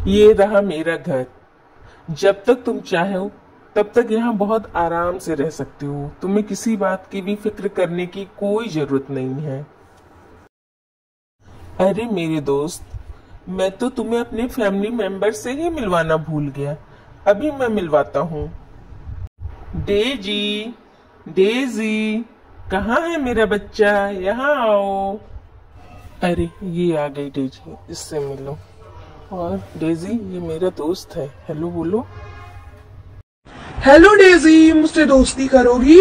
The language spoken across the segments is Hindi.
ये रहा मेरा घर। जब तक तुम चाहो तब तक यहाँ बहुत आराम से रह सकते हो। तुम्हें किसी बात की भी फिक्र करने की कोई जरूरत नहीं है। अरे मेरे दोस्त, मैं तो तुम्हें अपने फैमिली मेंबर से ही मिलवाना भूल गया। अभी मैं मिलवाता हूँ। डेजी, डेजी, कहाँ है मेरा बच्चा? यहाँ आओ। अरे ये आ गई डेजी, इससे मिलो। और डेजी, ये मेरा दोस्त है। हेलो बोलो। हेलो डेजी, मुझसे दोस्ती करोगी?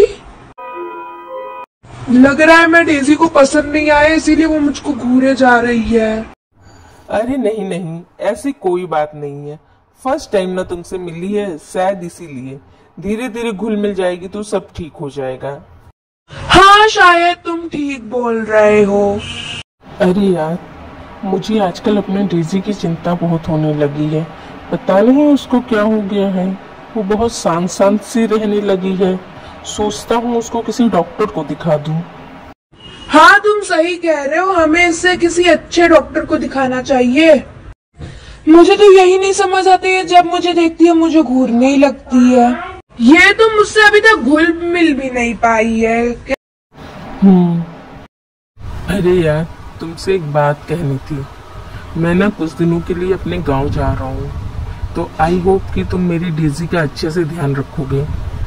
लग रहा है मैं डेजी को पसंद नहीं आया, इसीलिए वो मुझको घूरे जा रही है। अरे नहीं नहीं, ऐसी कोई बात नहीं है। फर्स्ट टाइम ना तुमसे मिली है, शायद इसीलिए। धीरे धीरे घुल मिल जाएगी तो सब ठीक हो जाएगा। हाँ, शायद तुम ठीक बोल रहे हो। अरे यार, मुझे आजकल अपने डेजी की चिंता बहुत होने लगी है। पता नहीं उसको क्या हो गया है। वो बहुत शांत शांत सी रहने लगी है। सोचता हूँ उसको किसी डॉक्टर को दिखा दूं। हाँ, तुम सही कह रहे हो, हमें इससे किसी अच्छे डॉक्टर को दिखाना चाहिए। मुझे तो यही नहीं समझ आती है, जब मुझे देखती है मुझे घूरने ही लगती है। ये तो मुझसे अभी तक घुल मिल भी नहीं पाई है। अरे यार, तुमसे एक बात कहनी थी। मैं ना कुछ दिनों के लिए अपने गांव जा रहा हूँ, तो आई होप कि तुम मेरी डेजी का अच्छे से ध्यान रखोगे।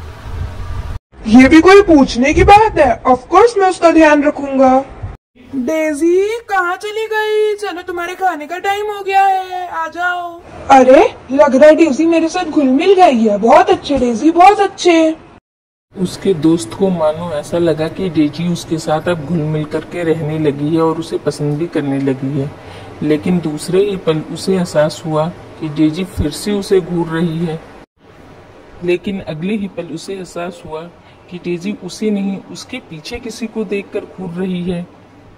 ये भी कोई पूछने की बात है? ऑफ कोर्स मैं उसका ध्यान रखूंगा। डेजी कहाँ चली गई? चलो, तुम्हारे खाने का टाइम हो गया है, आ जाओ। अरे, लग रहा है डेजी मेरे साथ घुल मिल गई है। बहुत अच्छे डेजी, बहुत अच्छे। उसके दोस्त को मानो ऐसा लगा कि डेजी उसके साथ अब घुल मिल करके रहने लगी है और उसे पसंद भी करने लगी है। लेकिन दूसरे ही पल उसे एहसास हुआ कि डेजी फिर से उसे घूर रही है। लेकिन अगले ही पल उसे एहसास हुआ कि डेजी उसे नहीं, उसके पीछे किसी को देखकर घूर रही है।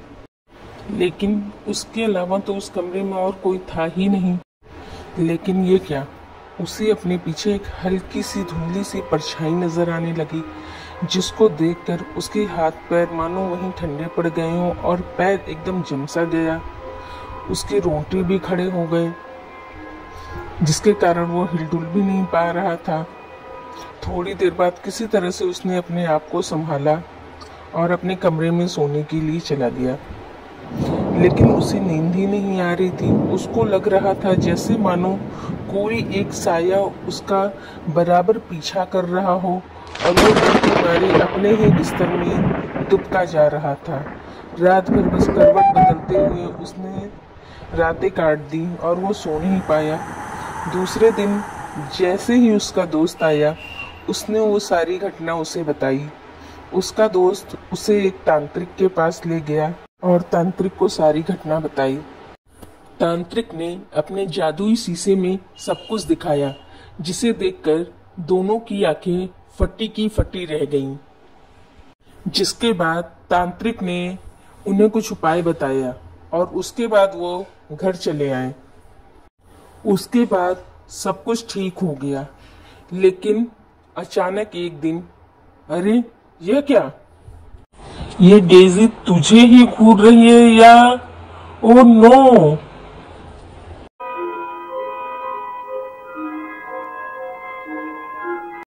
लेकिन उसके अलावा तो उस कमरे में और कोई था ही नहीं। लेकिन ये क्या, उसे अपने पीछे एक हल्की सी धुंधली सी परछाई नजर आने लगी, जिसको देखकर उसके हाथ पैर मानो वहीं ठंडे पड़ गए हों और पैर एकदम जम सा गया। उसके रोंगटे भी खड़े हो गए, जिसके कारण वो हिलडुल भी नहीं पा रहा था। थोड़ी देर बाद किसी तरह से उसने अपने आप को संभाला और अपने कमरे में सोने के लिए चला गया। लेकिन उसे नींद ही नहीं आ रही थी। उसको लग रहा था जैसे मानो कोई एक साया उसका बराबर पीछा कर रहा हो और वो डर के मारे अपने ही बिस्तर में दुबका जा रहा था। रात भर बस करवट बदलते हुए उसने रातें काट दी और वो सो नहीं पाया। दूसरे दिन जैसे ही उसका दोस्त आया, उसने वो सारी घटना उसे बताई। उसका दोस्त उसे एक तांत्रिक के पास ले गया और तांत्रिक को सारी घटना बताई। तांत्रिक ने अपने जादुई शीशे में सब कुछ दिखाया, जिसे देखकर दोनों की आंखें फटी की फटी रह गईं। जिसके बाद तांत्रिक ने उन्हें कुछ उपाय बताया और उसके बाद वो घर चले आए। उसके बाद सब कुछ ठीक हो गया। लेकिन अचानक एक दिन, अरे यह क्या, ये डेजी तुझे ही घूर रही है या? Oh no!